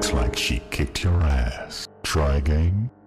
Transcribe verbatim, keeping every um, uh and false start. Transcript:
Looks like she kicked your ass. Try again?